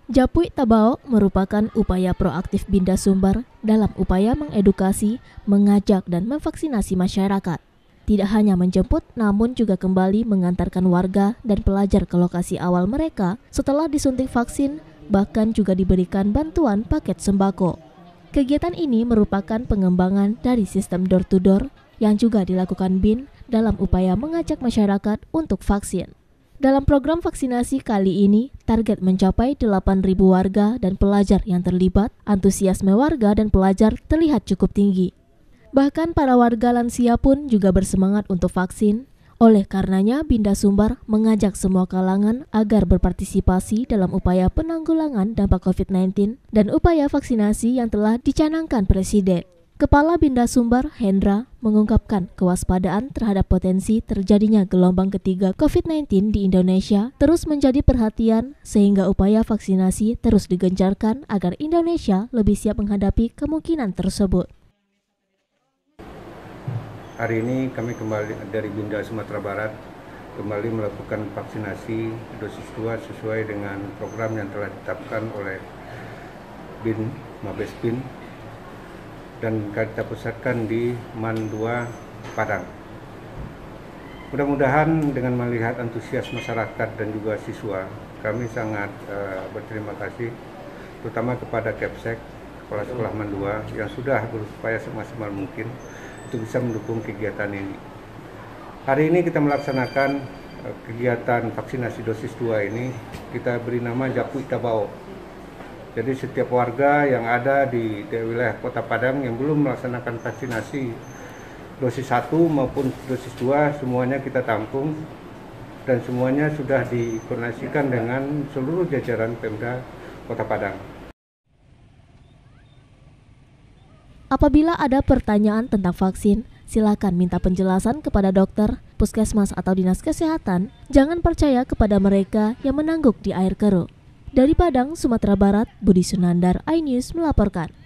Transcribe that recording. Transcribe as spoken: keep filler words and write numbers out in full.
Japui Tabao merupakan upaya proaktif Binda Sumbar dalam upaya mengedukasi, mengajak dan memvaksinasi masyarakat. Tidak hanya menjemput, namun juga kembali mengantarkan warga dan pelajar ke lokasi awal mereka setelah disuntik vaksin, bahkan juga diberikan bantuan paket sembako. Kegiatan ini merupakan pengembangan dari sistem door-to-door yang juga dilakukan B I N dalam upaya mengajak masyarakat untuk vaksin. Dalam program vaksinasi kali ini, target mencapai delapan ribu warga dan pelajar yang terlibat. Antusiasme warga dan pelajar terlihat cukup tinggi. Bahkan para warga lansia pun juga bersemangat untuk vaksin. Oleh karenanya, Binda Sumbar mengajak semua kalangan agar berpartisipasi dalam upaya penanggulangan dampak covid sembilan belas dan upaya vaksinasi yang telah dicanangkan Presiden. Kepala Binda Sumbar, Hendra, mengungkapkan kewaspadaan terhadap potensi terjadinya gelombang ketiga covid sembilan belas di Indonesia terus menjadi perhatian sehingga upaya vaksinasi terus digencarkan agar Indonesia lebih siap menghadapi kemungkinan tersebut. Hari ini kami kembali dari Binda Sumatera Barat kembali melakukan vaksinasi dosis dua sesuai dengan program yang telah ditetapkan oleh B I N Mabes B I N dan kita pusatkan di MAN dua Padang. Mudah-mudahan dengan melihat antusias masyarakat dan juga siswa, kami sangat uh, berterima kasih terutama kepada Kepsek, Kepala Sekolah MAN dua yang sudah berupaya semaksimal mungkin untuk bisa mendukung kegiatan ini. Hari ini kita melaksanakan uh, kegiatan vaksinasi dosis dua ini, kita beri nama Japui Tabao. Jadi setiap warga yang ada di, di wilayah Kota Padang yang belum melaksanakan vaksinasi dosis satu maupun dosis dua, semuanya kita tampung dan semuanya sudah dikoordinasikan dengan seluruh jajaran Pemda Kota Padang. Apabila ada pertanyaan tentang vaksin, silakan minta penjelasan kepada dokter, puskesmas atau dinas kesehatan. Jangan percaya kepada mereka yang menangguk di air keruh. Dari Padang, Sumatera Barat, Budi Sunandar, iNews melaporkan.